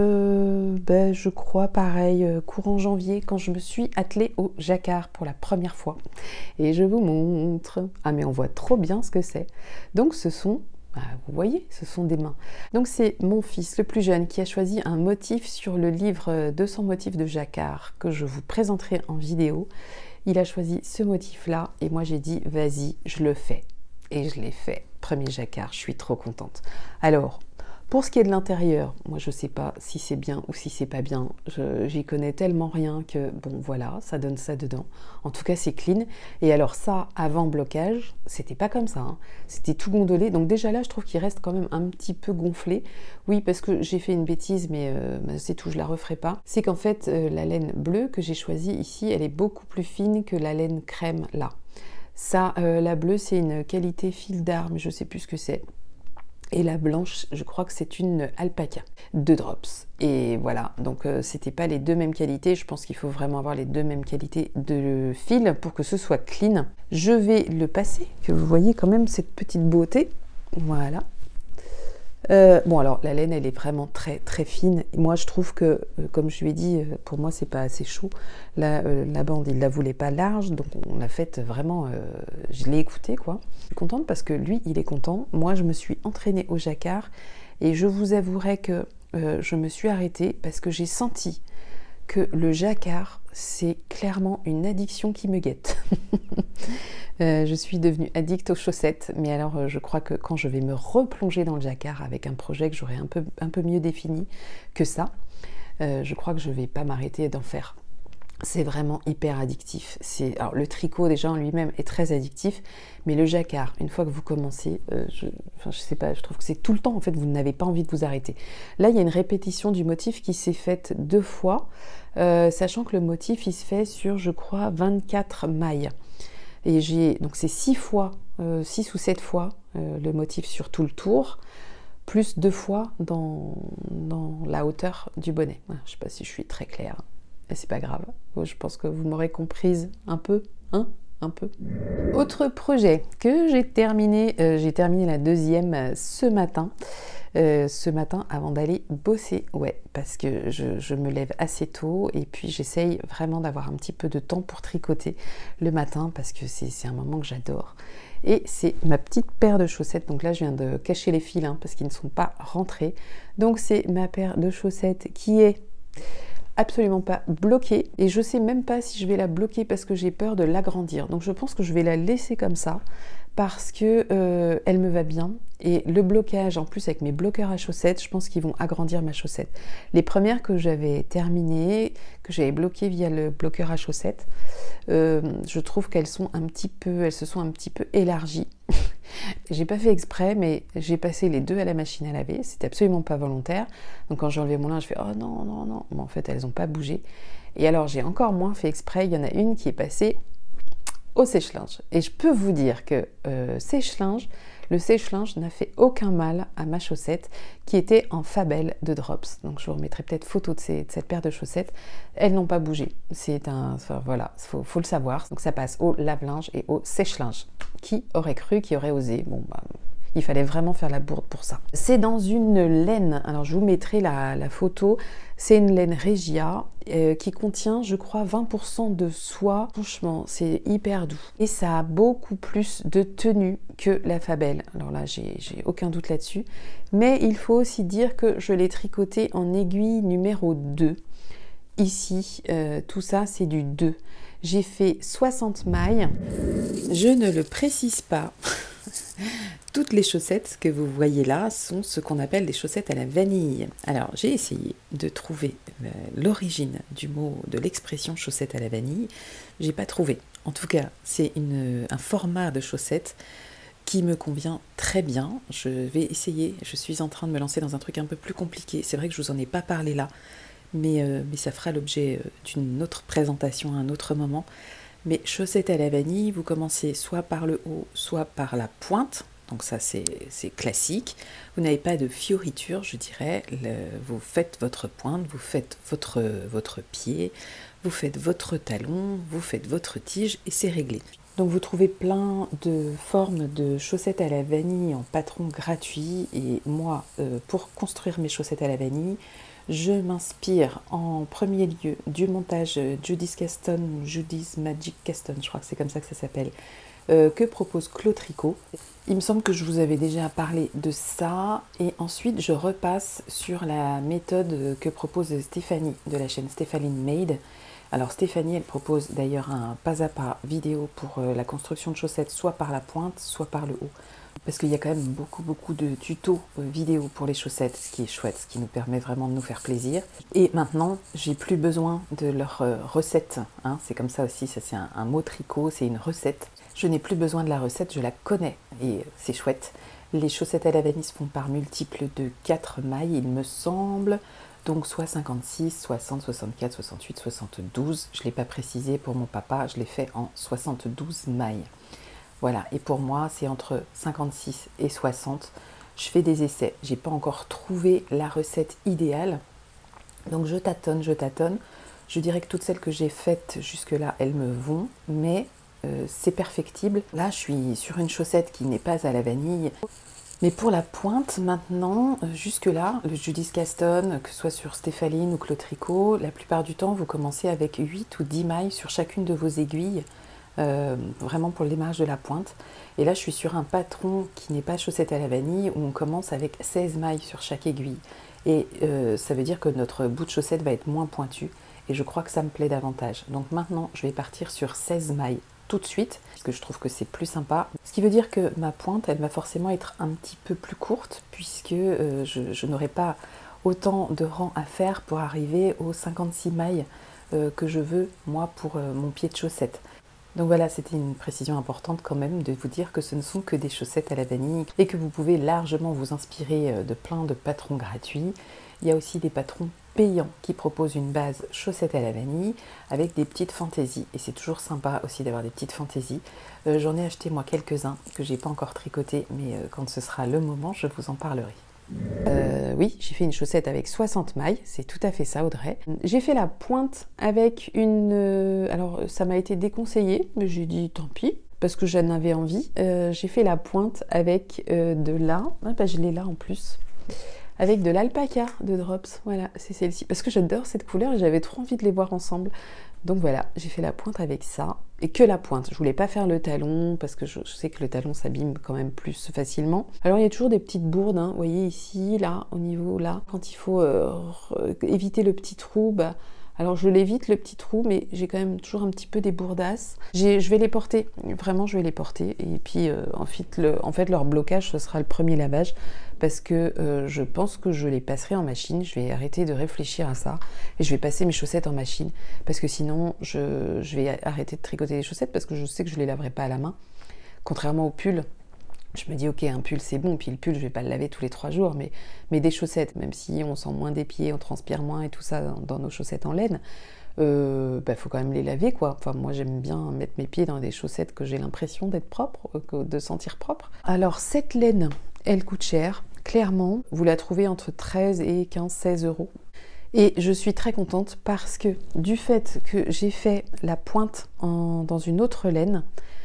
Speaker 1: Je crois pareil, courant janvier, quand je me suis attelée au jacquard pour la première fois. Et je vous montre. Ah mais on voit trop bien ce que c'est. Donc ce sont, vous voyez, ce sont des mains. Donc c'est mon fils le plus jeune qui a choisi un motif sur le livre 200 motifs de jacquard que je vous présenterai en vidéo. Il a choisi ce motif-là et moi j'ai dit vas-y, je le fais. Et je l'ai fait. Premier jacquard, je suis trop contente. Alors, pour ce qui est de l'intérieur, moi je sais pas si c'est bien ou si c'est pas bien, j'y connais tellement rien que bon voilà, ça donne ça dedans. En tout cas c'est clean. Et alors ça, avant blocage, c'était pas comme ça, hein. C'était tout gondolé. Donc déjà là je trouve qu'il reste quand même un petit peu gonflé. Oui parce que j'ai fait une bêtise mais c'est tout, je la referai pas. C'est qu'en fait la laine bleue que j'ai choisie ici, elle est beaucoup plus fine que la laine crème là. Ça, la bleue c'est une qualité fil d'arme, je sais plus ce que c'est. Et la blanche, je crois que c'est une alpaca de Drops. Et voilà, donc c'était pas les deux mêmes qualités. Je pense qu'il faut vraiment avoir les deux mêmes qualités de fil pour que ce soit clean. Je vais le passer, que vous voyez quand même cette petite beauté. Voilà. Bon alors la laine elle est vraiment très très fine. Moi je trouve que comme je lui ai dit, pour moi c'est pas assez chaud. Là, la bande il la voulait pas large, donc on l'a faite vraiment, je l'ai écouté quoi. Je suis contente parce que lui il est content. Moi je me suis entraînée au jacquard et je vous avouerai que je me suis arrêtée parce que j'ai senti que le jacquard, c'est clairement une addiction qui me guette. Je suis devenue addict aux chaussettes, mais alors je crois que quand je vais me replonger dans le jacquard avec un projet que j'aurai un peu mieux défini que ça, je crois que je ne vais pas m'arrêter d'en faire. C'est vraiment hyper addictif. Alors, le tricot déjà en lui-même est très addictif, mais le jacquard, une fois que vous commencez, je sais pas, je trouve que c'est tout le temps, en fait, vous n'avez pas envie de vous arrêter. Là, il y a une répétition du motif qui s'est faite 2 fois, sachant que le motif, il se fait sur, je crois, 24 mailles. Et donc c'est 6 ou 7 fois le motif sur tout le tour, plus 2 fois dans la hauteur du bonnet. Voilà, je ne sais pas si je suis très claire, mais c'est pas grave. Je pense que vous m'aurez comprise un peu, hein, un peu. Autre projet que j'ai terminé la 2e ce matin. Avant d'aller bosser, ouais, parce que je me lève assez tôt et puis j'essaye vraiment d'avoir un petit peu de temps pour tricoter le matin parce que c'est un moment que j'adore. Et c'est ma petite paire de chaussettes, donc là je viens de cacher les fils parce qu'ils ne sont pas rentrés. Donc c'est ma paire de chaussettes qui est absolument pas bloquée et je sais même pas si je vais la bloquer parce que j'ai peur de l'agrandir. Donc je pense que je vais la laisser comme ça parce que elle me va bien. Et le blocage, en plus avec mes bloqueurs à chaussettes, je pense qu'ils vont agrandir ma chaussette. Les premières que j'avais terminées, que j'avais bloquées via le bloqueur à chaussettes, je trouve qu'elles se sont un petit peu élargies. J'ai pas fait exprès, mais j'ai passé les 2 à la machine à laver. C'était absolument pas volontaire. Donc quand j'ai enlevé mon linge, je fais oh non, non, non. Mais en fait, elles n'ont pas bougé. Et alors, j'ai encore moins fait exprès. Il y en a une qui est passée au sèche-linge. Et je peux vous dire que le sèche-linge n'a fait aucun mal à ma chaussette qui était en Fabel de Drops. Donc je vous remettrai peut-être photo de cette paire de chaussettes. Elles n'ont pas bougé. Voilà, faut le savoir. Donc ça passe au lave-linge et au sèche-linge. Qui aurait cru, qui aurait osé? Bon, bah, il fallait vraiment faire la bourde pour ça. C'est dans une laine, alors je vous mettrai la photo, c'est une laine Regia qui contient, je crois, 20% de soie. Franchement, c'est hyper doux. Et ça a beaucoup plus de tenue que la Fabel. Alors là, j'ai aucun doute là-dessus. Mais il faut aussi dire que je l'ai tricoté en aiguille numéro 2. Ici, tout ça, c'est du 2. J'ai fait 60 mailles. Je ne le précise pas. Toutes les chaussettes que vous voyez là sont ce qu'on appelle des chaussettes à la vanille. Alors j'ai essayé de trouver l'origine du mot, de l'expression chaussette à la vanille. J'ai pas trouvé. En tout cas, c'est un format de chaussettes qui me convient très bien. Je vais essayer. Je suis en train de me lancer dans un truc un peu plus compliqué. C'est vrai que je vous en ai pas parlé là, mais ça fera l'objet d'une autre présentation à un autre moment. Mais chaussettes à la vanille, vous commencez soit par le haut, soit par la pointe. Donc ça, c'est classique. Vous n'avez pas de fioriture, je dirais. Vous faites votre pointe, vous faites votre pied, vous faites votre talon, vous faites votre tige et c'est réglé. Donc vous trouvez plein de formes de chaussettes à la vanille en patron gratuit. Et moi, pour construire mes chaussettes à la vanille, je m'inspire en premier lieu du montage Judy's Magic Caston, je crois que c'est comme ça que ça s'appelle, que propose Claude Tricot. Il me semble que je vous avais déjà parlé de ça, et ensuite je repasse sur la méthode que propose Stéphanie de la chaîne Stéphanie Made. Alors Stéphanie, elle propose d'ailleurs un pas à pas vidéo pour la construction de chaussettes, soit par la pointe, soit par le haut. Parce qu'il y a quand même beaucoup de tutos vidéo pour les chaussettes, ce qui est chouette, ce qui nous permet vraiment de nous faire plaisir. Et maintenant, j'ai plus besoin de leur recette. Hein. C'est comme ça aussi, ça c'est un mot tricot, c'est une recette. Je n'ai plus besoin de la recette, je la connais et c'est chouette. Les chaussettes à la vanille se font par multiples de 4 mailles, il me semble. Donc soit 56, 60, 64, 68, 72. Je ne l'ai pas précisé pour mon papa, je l'ai fait en 72 mailles. Voilà, et pour moi, c'est entre 56 et 60. Je fais des essais. J'ai pas encore trouvé la recette idéale. Donc je tâtonne. Je dirais que toutes celles que j'ai faites jusque-là, elles me vont, mais c'est perfectible. Là, je suis sur une chaussette qui n'est pas à la vanille. Mais pour la pointe, maintenant, jusque-là, le Judy's Caston, que ce soit sur Stéphaline ou Claude Tricot, la plupart du temps, vous commencez avec 8 ou 10 mailles sur chacune de vos aiguilles. Vraiment pour le démarrage de la pointe. Et là je suis sur un patron qui n'est pas chaussette à la vanille où on commence avec 16 mailles sur chaque aiguille et ça veut dire que notre bout de chaussette va être moins pointu et je crois que ça me plaît davantage. Donc maintenant, je vais partir sur 16 mailles tout de suite, parce que je trouve que c'est plus sympa. Ce qui veut dire que ma pointe, elle va forcément être un petit peu plus courte, puisque je n'aurai pas autant de rang à faire pour arriver aux 56 mailles que je veux, moi, pour mon pied de chaussette. Donc voilà, c'était une précision importante quand même de vous dire que ce ne sont que des chaussettes à la vanille et que vous pouvez largement vous inspirer de plein de patrons gratuits. Il y a aussi des patrons payants qui proposent une base chaussettes à la vanille avec des petites fantaisies. Et c'est toujours sympa aussi d'avoir des petites fantaisies. J'en ai acheté moi quelques-uns que j'ai pas encore tricoté, mais quand ce sera le moment, je vous en parlerai. Oui, j'ai fait une chaussette avec 60 mailles, c'est tout à fait ça Audrey. J'ai fait la pointe avec une... alors ça m'a été déconseillé, mais j'ai dit tant pis, parce que j'en avais envie. J'ai fait la pointe avec de la... Ah, bah, je l'ai là en plus. Avec de l'alpaca de Drops, voilà, c'est celle-ci. Parce que j'adore cette couleur et j'avais trop envie de les voir ensemble. Donc voilà, j'ai fait la pointe avec ça. Et que la pointe, je voulais pas faire le talon parce que je sais que le talon s'abîme quand même plus facilement. Alors il y a toujours des petites bourdes, hein. Vous voyez ici, là, au niveau là. Quand il faut éviter le petit trou, bah, alors je l'évite le petit trou, mais j'ai quand même toujours un petit peu des bourdasses. Je vais les porter, vraiment je vais les porter. Et puis en fait leur blocage, ce sera le premier lavage. Parce que je pense que je les passerai en machine. Je vais arrêter de réfléchir à ça et je vais passer mes chaussettes en machine parce que sinon je vais arrêter de tricoter les chaussettes parce que je sais que je les laverai pas à la main. Contrairement au pull, je me dis ok, un pull c'est bon, puis le pull je vais pas le laver tous les 3 jours, mais des chaussettes, même si on sent moins des pieds, on transpire moins et tout ça dans nos chaussettes en laine, bah, faut quand même les laver quoi. Enfin moi j'aime bien mettre mes pieds dans des chaussettes que j'ai l'impression d'être propre, de sentir propre. Alors cette laine, elle coûte cher, clairement. Vous la trouvez entre 13 et 15-16 euros. Et je suis très contente parce que du fait que j'ai fait la pointe dans une autre laine,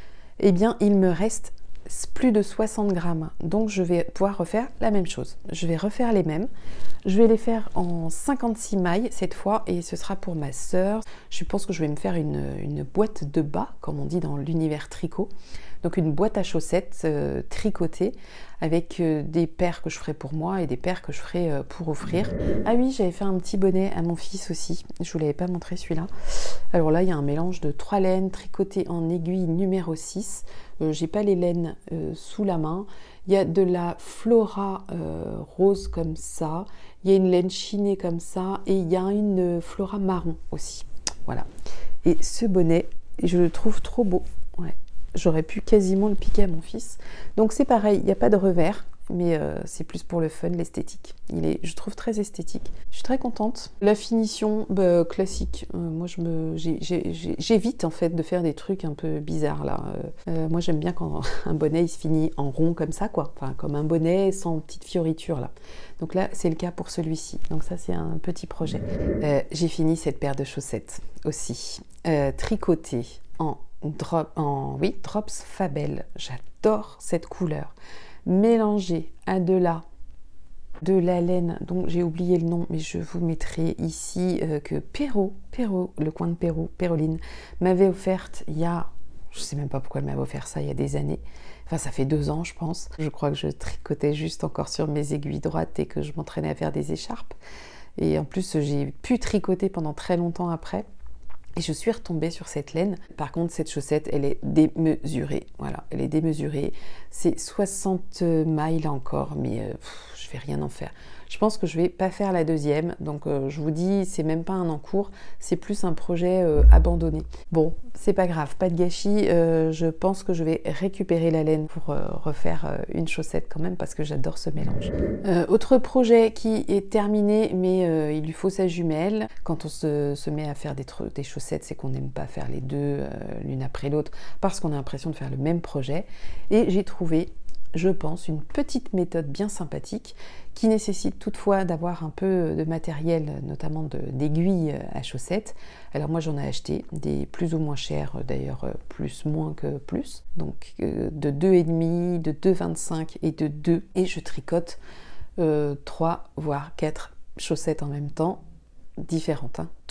Speaker 1: eh bien il me reste plus de 60 grammes. Donc je vais pouvoir refaire la même chose. Je vais refaire les mêmes. Je vais les faire en 56 mailles cette fois et ce sera pour ma sœur. Je pense que je vais me faire une boîte de bas, comme on dit dans l'univers tricot. Donc une boîte à chaussettes tricotée avec des paires que je ferai pour moi et des paires que je ferai pour offrir. Ah oui, j'avais fait un petit bonnet à mon fils aussi. Je vous l'avais pas montré celui-là. Alors là, il y a un mélange de 3 laines tricotées en aiguille numéro 6. J'ai pas les laines sous la main. Il y a de la Flora rose comme ça. Il y a une laine chinée comme ça. Et il y a une Flora marron aussi. Voilà. Et ce bonnet, je le trouve trop beau. Ouais. J'aurais pu quasiment le piquer à mon fils. Donc c'est pareil, il n'y a pas de revers, mais c'est plus pour le fun, l'esthétique. Il est, je trouve, très esthétique. Je suis très contente. La finition, bah, classique. Moi, j'évite en fait de faire des trucs un peu bizarres là. Moi, j'aime bien quand un bonnet il se finit en rond comme ça, quoi. Enfin, comme un bonnet sans petite fioriture là. Donc là, c'est le cas pour celui-ci. Donc ça, c'est un petit projet. J'ai fini cette paire de chaussettes aussi, tricotée en Drops Fabel. J'adore cette couleur. Mélangée à de la laine, dont j'ai oublié le nom, mais je vous mettrai ici, que Perrault, le coin de Perrault, Péroline, m'avait offerte il y a, je sais même pas pourquoi elle m'avait offert ça il y a des années. Enfin, ça fait 2 ans, je pense. Je crois que je tricotais juste encore sur mes aiguilles droites et que je m'entraînais à faire des écharpes. Et en plus, j'ai pu tricoter pendant très longtemps après. Et je suis retombée sur cette laine. Par contre, cette chaussette, elle est démesurée. Voilà, elle est démesurée. C'est 60 mailles là encore, mais je vais rien en faire. Je pense que je vais pas faire la deuxième. Donc je vous dis, c'est même pas un en cours, c'est plus un projet abandonné. Bon, c'est pas grave, pas de gâchis. Je pense que je vais récupérer la laine pour refaire une chaussette quand même parce que j'adore ce mélange. Autre projet qui est terminé, mais il lui faut sa jumelle. Quand on se met à faire des chaussettes, c'est qu'on n'aime pas faire les deux l'une après l'autre parce qu'on a l'impression de faire le même projet. Et j'ai trouvé, je pense, une petite méthode bien sympathique qui nécessite toutefois d'avoir un peu de matériel, notamment d'aiguilles à chaussettes. Alors moi j'en ai acheté des plus ou moins chers, d'ailleurs plus moins que plus, donc de 2,5, de 2,25 et de 2, et je tricote 3 voire 4 chaussettes en même temps, différentes, hein,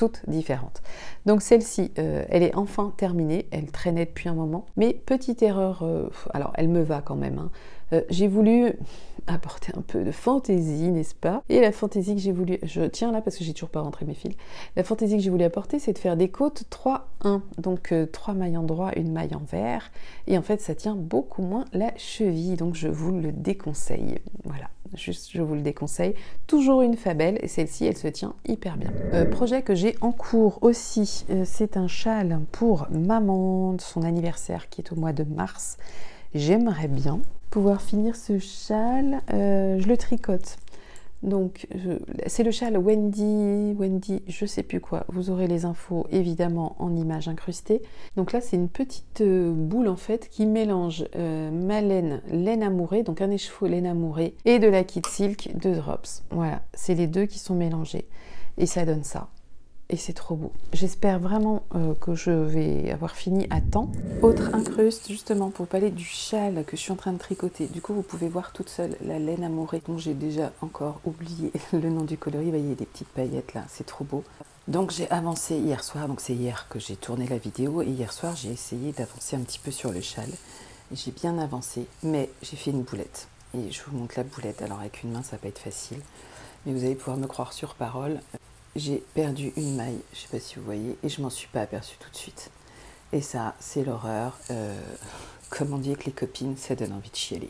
Speaker 1: toutes différentes. Donc celle-ci, elle est enfin terminée, elle traînait depuis un moment, mais petite erreur, alors elle me va quand même, hein. J'ai voulu apporter un peu de fantaisie, n'est-ce pas? Et la fantaisie que j'ai voulu, je tiens là parce que j'ai toujours pas rentré mes fils, la fantaisie que j'ai voulu apporter, c'est de faire des côtes 3-1, donc 3 mailles en droit, une maille en vert, et en fait ça tient beaucoup moins la cheville, donc je vous le déconseille, voilà. Juste, je vous le déconseille. Toujours une Fabelle, et celle-ci, elle se tient hyper bien. Projet que j'ai en cours aussi, c'est un châle pour maman, de son anniversaire qui est au mois de mars. J'aimerais bien pouvoir finir ce châle, je le tricote. Donc, c'est le châle Wendy, je sais plus quoi. Vous aurez les infos évidemment en images incrustées. Donc là, c'est une petite boule en fait qui mélange ma laine amourée, donc un écheveau laine amourée, et de la Kid Silk de Drops. Voilà, c'est les deux qui sont mélangés. Et ça donne ça. Et c'est trop beau. J'espère vraiment que je vais avoir fini à temps. Autre incruste, justement, pour parler du châle que je suis en train de tricoter. Du coup, vous pouvez voir toute seule la laine amourée, dont j'ai déjà encore oublié le nom du coloris. Vous voyez, des petites paillettes là, c'est trop beau. Donc j'ai avancé hier soir, donc c'est hier que j'ai tourné la vidéo, et hier soir, j'ai essayé d'avancer un petit peu sur le châle. J'ai bien avancé, mais j'ai fait une boulette. Et je vous montre la boulette. Alors avec une main, ça va pas être facile. Mais vous allez pouvoir me croire sur parole. J'ai perdu une maille, je ne sais pas si vous voyez, et je m'en suis pas aperçue tout de suite. Et ça, c'est l'horreur. Comme on dit avec les copines, ça donne envie de chialer.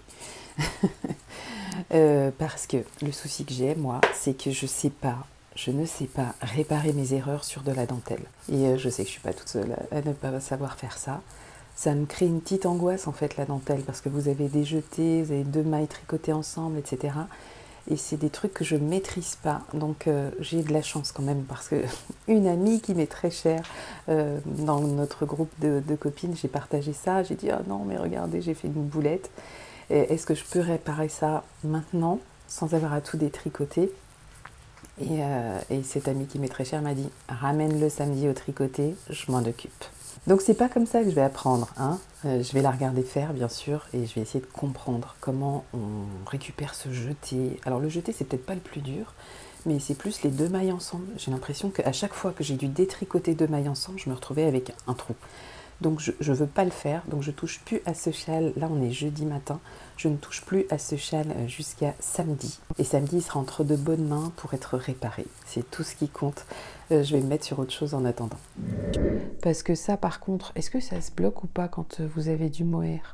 Speaker 1: Parce que le souci que j'ai, moi, c'est que je ne sais pas réparer mes erreurs sur de la dentelle. Et je sais que je suis pas toute seule à ne pas savoir faire ça. Ça me crée une petite angoisse, en fait, la dentelle, parce que vous avez des jetés, vous avez 2 mailles tricotées ensemble, etc. Et c'est des trucs que je ne maîtrise pas, donc j'ai de la chance quand même, parce que une amie qui m'est très chère, dans notre groupe de copines, j'ai partagé ça, j'ai dit « Ah non, mais regardez, j'ai fait une boulette, est-ce que je peux réparer ça maintenant, sans avoir à tout détricoter ?» Et cette amie qui m'est très chère m'a dit « Ramène-le samedi au tricoté, je m'en occupe. » Donc c'est pas comme ça que je vais apprendre, hein. Je vais la regarder faire bien sûr, et je vais essayer de comprendre comment on récupère ce jeté. Alors le jeté, c'est peut-être pas le plus dur, mais c'est plus les 2 mailles ensemble. J'ai l'impression qu'à chaque fois que j'ai dû détricoter 2 mailles ensemble, je me retrouvais avec un trou. Donc je ne veux pas le faire, donc je touche plus à ce châle. Là on est jeudi matin, je ne touche plus à ce châle jusqu'à samedi. Et samedi il sera entre de bonnes mains pour être réparé. C'est tout ce qui compte. Je vais me mettre sur autre chose en attendant. Parce que ça par contre, est-ce que ça se bloque ou pas quand vous avez du mohair?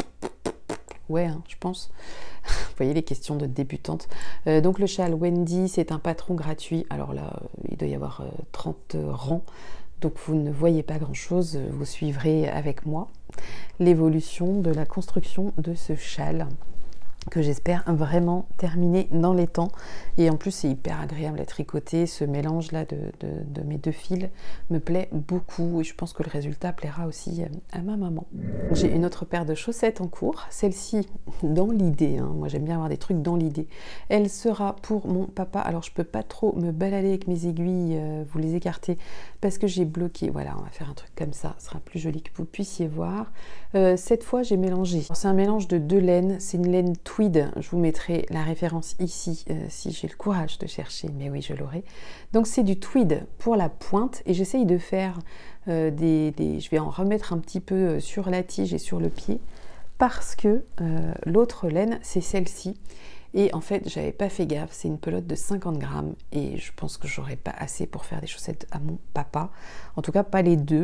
Speaker 1: Ouais, hein, je pense. Vous voyez les questions de débutante. Donc le châle Wendy, c'est un patron gratuit. Alors là, il doit y avoir 30 rangs. Donc vous ne voyez pas grand-chose. Vous suivrez avec moi l'évolution de la construction de ce châle, que j'espère vraiment terminer dans les temps. Et en plus, c'est hyper agréable à tricoter. Ce mélange-là de mes 2 fils me plaît beaucoup. Et je pense que le résultat plaira aussi à ma maman. J'ai une autre paire de chaussettes en cours. Celle-ci, dans l'idée, hein, moi j'aime bien avoir des trucs dans l'idée. Elle sera pour mon papa. Alors, je peux pas trop me balader avec mes aiguilles, vous les écartez, parce que j'ai bloqué. Voilà, on va faire un truc comme ça. Ce sera plus joli que vous puissiez voir. Cette fois, j'ai mélangé. C'est un mélange de 2 laines. C'est une laine tweed. Je vous mettrai la référence ici, si j'ai le courage de chercher, mais oui, je l'aurai. Donc, c'est du tweed pour la pointe, et j'essaye de faire je vais en remettre un petit peu sur la tige et sur le pied, parce que l'autre laine, c'est celle-ci. Et en fait, j'avais pas fait gaffe, c'est une pelote de 50 grammes, et je pense que j'aurais pas assez pour faire des chaussettes à mon papa. En tout cas, pas les 2.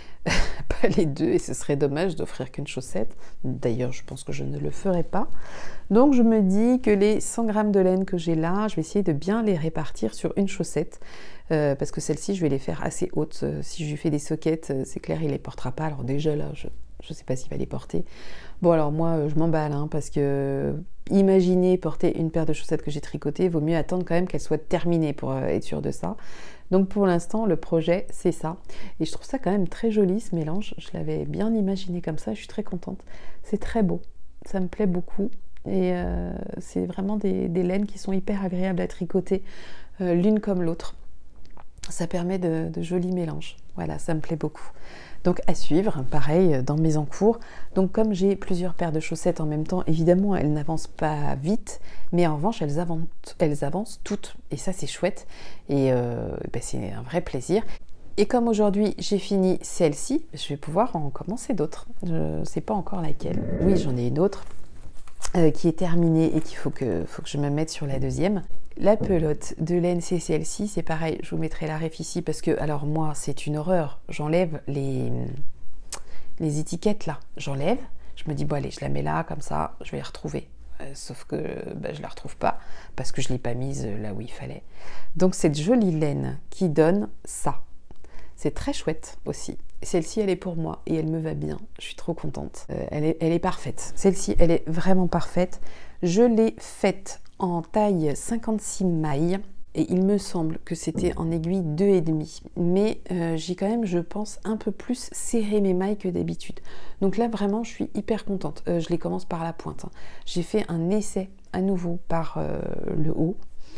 Speaker 1: Pas les 2, et ce serait dommage d'offrir qu'une chaussette. D'ailleurs, je pense que je ne le ferai pas. Donc je me dis que les 100 grammes de laine que j'ai là, je vais essayer de bien les répartir sur une chaussette, parce que celle-ci, je vais les faire assez hautes. Si je lui fais des soquettes, c'est clair, il les portera pas. Alors déjà là, je ne sais pas s'il va les porter. Bon alors moi, je m'emballe, hein, parce que imaginez porter une paire de chaussettes que j'ai tricotées, vaut mieux attendre quand même qu'elle soit terminée pour être sûr de ça. Donc pour l'instant, le projet, c'est ça. Et je trouve ça quand même très joli, ce mélange. Je l'avais bien imaginé comme ça, je suis très contente. C'est très beau, ça me plaît beaucoup. Et c'est vraiment des laines qui sont hyper agréables à tricoter, l'une comme l'autre. Ça permet de jolis mélanges. Voilà, ça me plaît beaucoup. Donc à suivre, pareil, dans mes encours. Donc comme j'ai plusieurs paires de chaussettes en même temps, évidemment, elles n'avancent pas vite, mais en revanche, elles avancent toutes. Et ça, c'est chouette. Et c'est un vrai plaisir. Et comme aujourd'hui, j'ai fini celle-ci, je vais pouvoir en commencer d'autres. Je ne sais pas encore laquelle. Oui, j'en ai une autre qui est terminée et qu'il faut que je me mette sur la deuxième. La pelote de laine, c'est celle-ci, c'est pareil, je vous mettrai la ref ici parce que, alors moi, c'est une horreur. J'enlève les étiquettes là, j'enlève, je me dis, bon allez, je la mets là, comme ça, je vais la retrouver. Sauf que je la retrouve pas parce que je ne l'ai pas mise là où il fallait. Donc cette jolie laine qui donne ça. C'est très chouette aussi. Celle-ci, elle est pour moi et elle me va bien. Je suis trop contente. Elle est parfaite. Celle-ci, elle est vraiment parfaite. Je l'ai faite en taille 56 mailles et il me semble que c'était en aiguille 2,5. Mais j'ai quand même, je pense, un peu plus serré mes mailles que d'habitude. Donc là, vraiment, je suis hyper contente. Je les commence par la pointe. J'ai fait un essai à nouveau par le haut.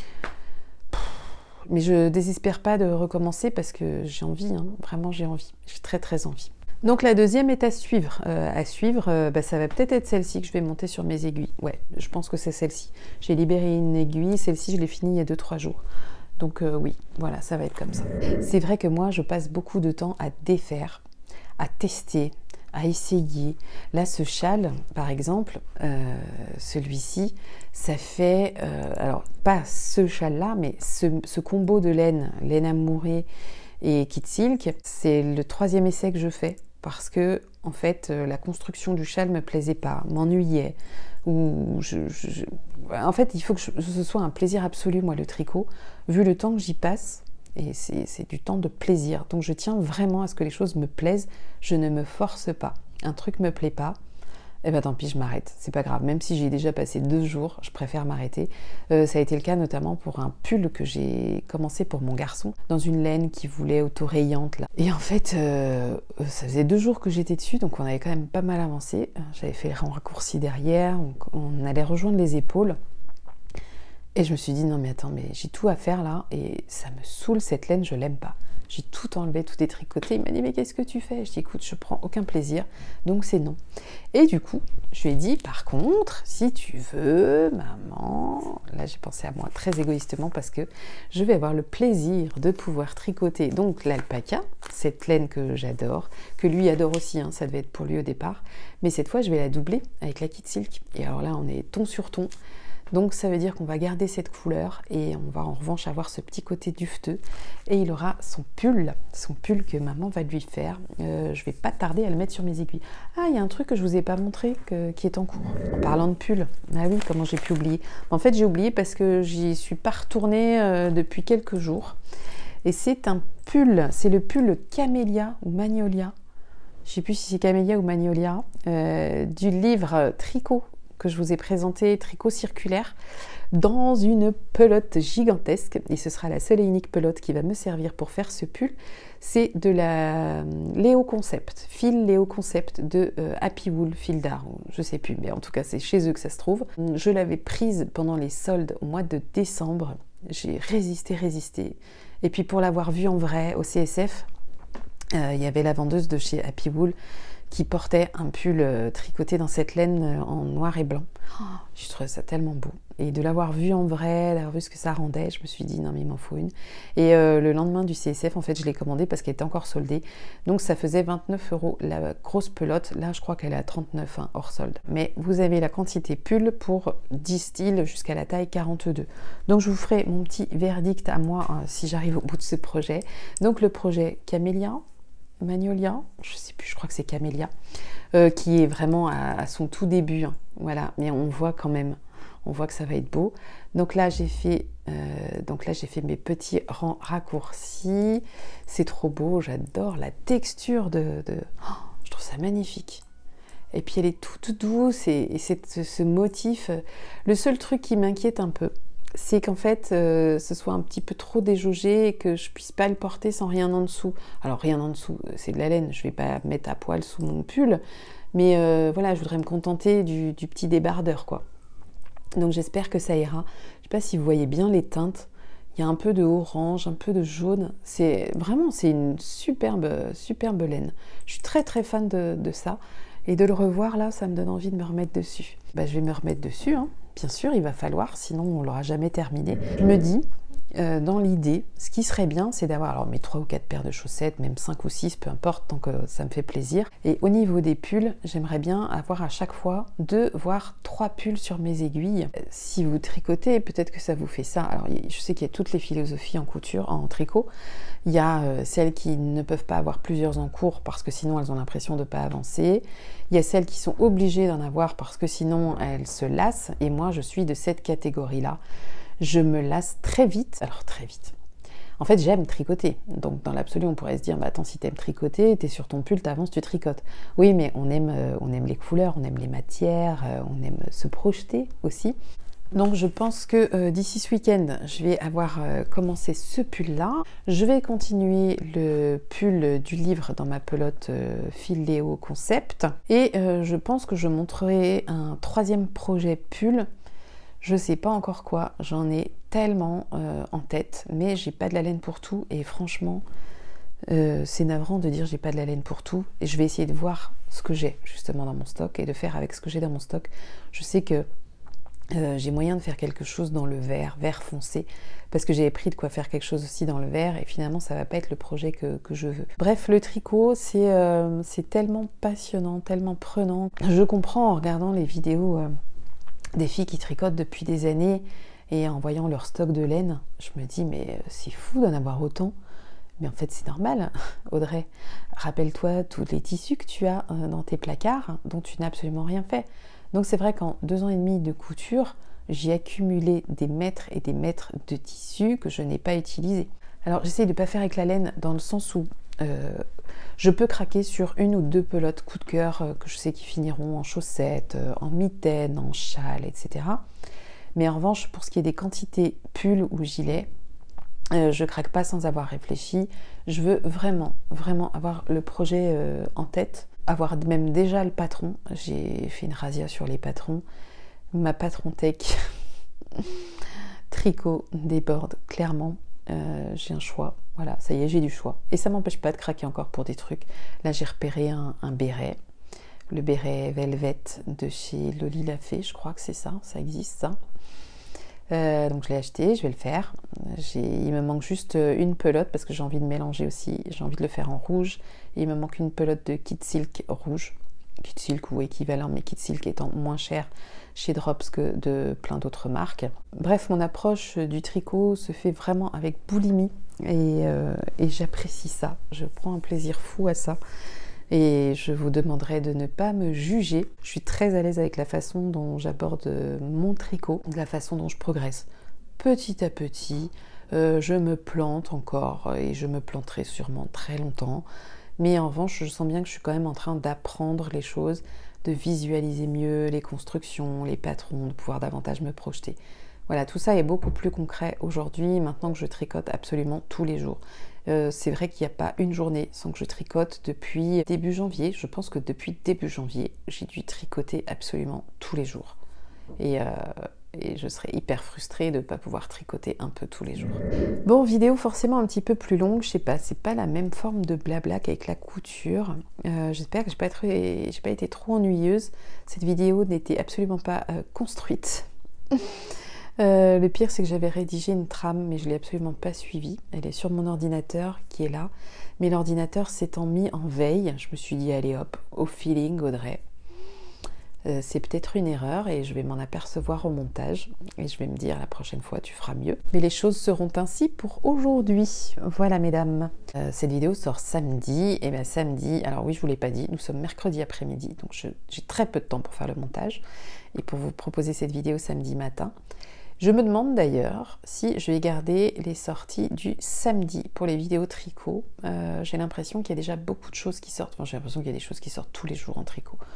Speaker 1: Mais je désespère pas de recommencer parce que j'ai envie, hein, vraiment j'ai envie, j'ai très très envie. Donc la deuxième est à suivre. Ça va peut-être être celle-ci que je vais monter sur mes aiguilles. Ouais, je pense que c'est celle-ci. J'ai libéré une aiguille, celle-ci je l'ai finie il y a 2-3 jours. Donc oui, voilà, ça va être comme ça. C'est vrai que moi je passe beaucoup de temps à défaire, à tester, à essayer. Là, ce châle, par exemple, celui-ci, ça fait, alors pas ce châle-là, mais ce combo de laine amourée et kit silk, c'est le 3e essai que je fais parce que, en fait, la construction du châle me plaisait pas, m'ennuyait. En fait, il faut que ce soit un plaisir absolu, moi, le tricot, vu le temps que j'y passe. Et c'est du temps de plaisir. Donc je tiens vraiment à ce que les choses me plaisent. Je ne me force pas. Un truc me plaît pas, et ben tant pis, je m'arrête. C'est pas grave. Même si j'ai déjà passé 2 jours, je préfère m'arrêter. Ça a été le cas notamment pour un pull que j'ai commencé pour mon garçon, dans une laine qui voulait auto-rayante là. Et en fait, ça faisait 2 jours que j'étais dessus, donc on avait quand même pas mal avancé. J'avais fait le raccourci derrière, on allait rejoindre les épaules. Et je me suis dit, non mais attends, mais j'ai tout à faire là, et ça me saoule cette laine, je l'aime pas. J'ai tout enlevé, tout détricoté. Il m'a dit, mais qu'est-ce que tu fais? Je dis, écoute, je prends aucun plaisir, donc c'est non. Et du coup, je lui ai dit, par contre, si tu veux, maman, là j'ai pensé à moi très égoïstement parce que je vais avoir le plaisir de pouvoir tricoter donc l'alpaca, cette laine que j'adore, que lui adore aussi, hein, ça devait être pour lui au départ, mais cette fois je vais la doubler avec la kit silk. Et alors là, on est ton sur ton. Donc ça veut dire qu'on va garder cette couleur et on va en revanche avoir ce petit côté dufteux. Et il aura son pull que maman va lui faire. Je vais pas tarder à le mettre sur mes aiguilles. Ah, il y a un truc que je vous ai pas montré qui est en cours. En parlant de pull, ah oui, comment j'ai pu oublier. En fait, j'ai oublié parce que j'y suis pas retournée depuis quelques jours. Et c'est un pull, c'est le pull Camélia ou Magnolia. Je sais plus si c'est Camélia ou Magnolia, du livre Tricot que je vous ai présenté, Tricot circulaire, dans une pelote gigantesque. Et ce sera la seule et unique pelote qui va me servir pour faire ce pull. C'est de la Léo Concept, fil Léo Concept de Happy Wool, fil d'art, je sais plus, mais en tout cas c'est chez eux que ça se trouve. Je l'avais prise pendant les soldes au mois de décembre. J'ai résisté. Et puis pour l'avoir vue en vrai au CSF, il y avait la vendeuse de chez Happy Wool qui portait un pull tricoté dans cette laine en noir et blanc. Oh, je trouvais ça tellement beau. Et de l'avoir vu en vrai, d'avoir vu ce que ça rendait, je me suis dit non mais il m'en faut une. Et le lendemain du CSF, en fait, je l'ai commandée parce qu'elle était encore soldée. Donc ça faisait 29 € la grosse pelote. Là, je crois qu'elle est à 39 hein, hors solde. Mais vous avez la quantité pull pour 10 styles jusqu'à la taille 42. Donc je vous ferai mon petit verdict à moi si j'arrive au bout de ce projet. Donc le projet Camélia, Magnolia, je sais plus, je crois que c'est Camélia, qui est vraiment à son tout début, hein, voilà, mais on voit quand même, on voit que ça va être beau. Donc là j'ai fait mes petits rangs raccourcis, c'est trop beau, j'adore la texture oh, je trouve ça magnifique. Et puis elle est toute douce et ce motif, le seul truc qui m'inquiète un peu, c'est qu'en fait, ce soit un petit peu trop déjaugé et que je puisse pas le porter sans rien en dessous. Alors rien en dessous, c'est de la laine, je vais pas mettre à poil sous mon pull, mais voilà, je voudrais me contenter du petit débardeur, quoi. Donc j'espère que ça ira. Je sais pas si vous voyez bien les teintes Il y a un peu de orange, un peu de jaune. C'est une superbe laine. Je suis très très fan de ça. Et de le revoir là, ça me donne envie de me remettre dessus. Bah, je vais me remettre dessus, hein. Bien sûr, il va falloir, sinon on l'aura jamais terminé. Je me dis, dans l'idée, ce qui serait bien, c'est d'avoir alors mes 3 ou 4 paires de chaussettes, même 5 ou 6, peu importe, tant que ça me fait plaisir. Et au niveau des pulls, j'aimerais bien avoir à chaque fois 2 voire 3 pulls sur mes aiguilles. Si vous tricotez, peut-être que ça vous fait ça. Alors je sais qu'il y a toutes les philosophies en couture, en tricot. Il y a celles qui ne peuvent pas avoir plusieurs en cours parce que sinon elles ont l'impression de ne pas avancer. Il y a celles qui sont obligées d'en avoir parce que sinon elles se lassent. Et moi, je suis de cette catégorie-là. Je me lasse très vite. Alors très vite. En fait, j'aime tricoter. Donc dans l'absolu, on pourrait se dire, bah attends, si t'aimes tricoter, t'es sur ton pull, t'avances, tu tricotes. Oui, mais on aime les couleurs, on aime les matières, on aime se projeter aussi. Donc je pense que d'ici ce week-end, je vais avoir commencé ce pull-là. Je vais continuer le pull du livre dans ma pelote Fil Léo Concept. Et je pense que je montrerai un 3e projet pull. Je sais pas encore quoi, j'en ai tellement en tête, mais j'ai pas de la laine pour tout. Et franchement, c'est navrant de dire j'ai pas de la laine pour tout. Et je vais essayer de voir ce que j'ai justement dans mon stock et de faire avec ce que j'ai dans mon stock. Je sais que j'ai moyen de faire quelque chose dans le vert foncé, parce que j'avais pris de quoi faire quelque chose aussi dans le vert, et finalement ça va pas être le projet que je veux. Bref, le tricot, c'est tellement passionnant, tellement prenant. Je comprends en regardant les vidéos des filles qui tricotent depuis des années, et en voyant leur stock de laine, je me dis mais c'est fou d'en avoir autant. Mais en fait c'est normal, Audrey. Rappelle-toi tous les tissus que tu as dans tes placards, dont tu n'as absolument rien fait. Donc c'est vrai qu'en 2 ans et demi de couture, j'ai accumulé des mètres et des mètres de tissus que je n'ai pas utilisés. Alors j'essaye de ne pas faire avec la laine dans le sens où je peux craquer sur 1 ou 2 pelotes coup de cœur que je sais qui finiront en chaussettes, en mitaines, en châles, etc. Mais en revanche, pour ce qui est des quantités pulls ou gilets, je craque pas sans avoir réfléchi. Je veux vraiment avoir le projet en tête, avoir même déjà le patron. J'ai fait une razzia sur les patrons. Ma patron tech tricot déborde clairement. J'ai un choix. Voilà, ça y est, j'ai du choix. Et ça m'empêche pas de craquer encore pour des trucs. Là, j'ai repéré un béret. Le béret Velvet de chez Loli Lafay, je crois que c'est ça. Ça existe, ça. Donc je l'ai acheté, je vais le faire. Il me manque juste une pelote parce que j'ai envie de mélanger aussi. J'ai envie de le faire en rouge. Et il me manque une pelote de Kid Silk rouge. Kid Silk ou équivalent, mais Kid Silk étant moins cher chez Drops que de plein d'autres marques. Bref, mon approche du tricot se fait vraiment avec boulimie et j'apprécie ça. Je prends un plaisir fou à ça. Et je vous demanderai de ne pas me juger. Je suis très à l'aise avec la façon dont j'aborde mon tricot, de la façon dont je progresse. Petit à petit, je me plante encore et je me planterai sûrement très longtemps. Mais en revanche, je sens bien que je suis quand même en train d'apprendre les choses, de visualiser mieux les constructions, les patrons, de pouvoir davantage me projeter. Voilà, tout ça est beaucoup plus concret aujourd'hui, maintenant que je tricote absolument tous les jours. C'est vrai qu'il n'y a pas une journée sans que je tricote depuis début janvier. Je pense que depuis début janvier, j'ai dû tricoter absolument tous les jours. Et je serais hyper frustrée de ne pas pouvoir tricoter un peu tous les jours. Bon, vidéo forcément un petit peu plus longue, je sais pas, c'est pas la même forme de blabla qu'avec la couture. J'espère que j'ai pas été trop ennuyeuse. Cette vidéo n'était absolument pas construite. Le pire, c'est que j'avais rédigé une trame, mais je ne l'ai absolument pas suivie. Elle est sur mon ordinateur qui est là. Mais l'ordinateur s'étant mis en veille, je me suis dit, allez hop, au feeling, Audrey. C'est peut-être une erreur et je vais m'en apercevoir au montage. Et je vais me dire, la prochaine fois, tu feras mieux. Mais les choses seront ainsi pour aujourd'hui. Voilà, mesdames. Cette vidéo sort samedi. Et bien samedi, alors oui, je ne vous l'ai pas dit, nous sommes mercredi après-midi. Donc j'ai très peu de temps pour faire le montage et pour vous proposer cette vidéo samedi matin. Je me demande d'ailleurs si je vais garder les sorties du samedi pour les vidéos tricot. J'ai l'impression qu'il y a déjà beaucoup de choses qui sortent. Enfin, j'ai l'impression qu'il y a des choses qui sortent tous les jours en tricot.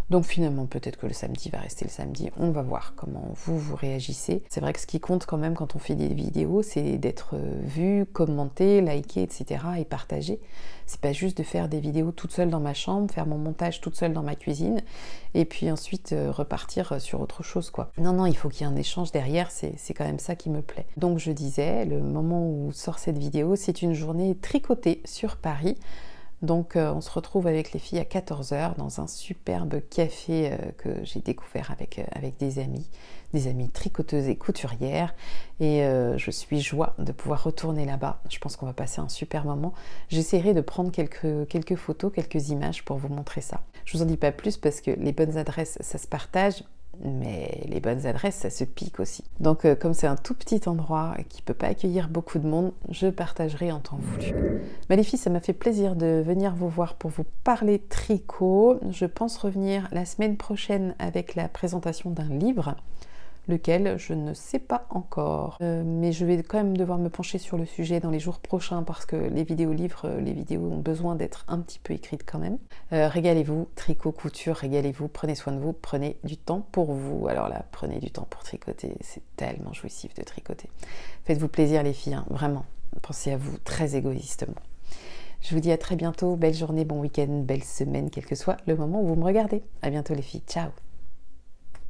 Speaker 1: Donc finalement, peut-être que le samedi va rester le samedi. On va voir comment vous réagissez. C'est vrai que ce qui compte quand même quand on fait des vidéos, c'est d'être vu, commenté, liké, etc. et partagé. C'est pas juste de faire des vidéos toute seule dans ma chambre, faire mon montage toute seule dans ma cuisine, et puis ensuite repartir sur autre chose, quoi. Non, non, il faut qu'il y ait un échange derrière, c'est quand même ça qui me plaît. Donc je disais, le moment où sort cette vidéo, c'est une journée tricotée sur Paris. Donc on se retrouve avec les filles à 14 h dans un superbe café que j'ai découvert avec des amies tricoteuses et couturières. Et je suis joie de pouvoir retourner là-bas. Je pense qu'on va passer un super moment. J'essaierai de prendre quelques photos, quelques images pour vous montrer ça. Je vous en dis pas plus parce que les bonnes adresses, ça se partage. Mais les bonnes adresses, ça se pique aussi. Donc comme c'est un tout petit endroit qui ne peut pas accueillir beaucoup de monde, je partagerai en temps voulu. Mais les filles, ça m'a fait plaisir de venir vous voir pour vous parler tricot. Je pense revenir la semaine prochaine avec la présentation d'un livre, lequel je ne sais pas encore. Mais je vais quand même devoir me pencher sur le sujet dans les jours prochains parce que les vidéos livres, les vidéos ont besoin d'être un petit peu écrites quand même. Régalez-vous, tricot, couture, régalez-vous, prenez soin de vous, prenez du temps pour vous. Alors là, prenez du temps pour tricoter, c'est tellement jouissif de tricoter. Faites-vous plaisir les filles, hein, vraiment. Pensez à vous très égoïstement. Je vous dis à très bientôt, belle journée, bon week-end, belle semaine, quel que soit le moment où vous me regardez. À bientôt les filles, ciao!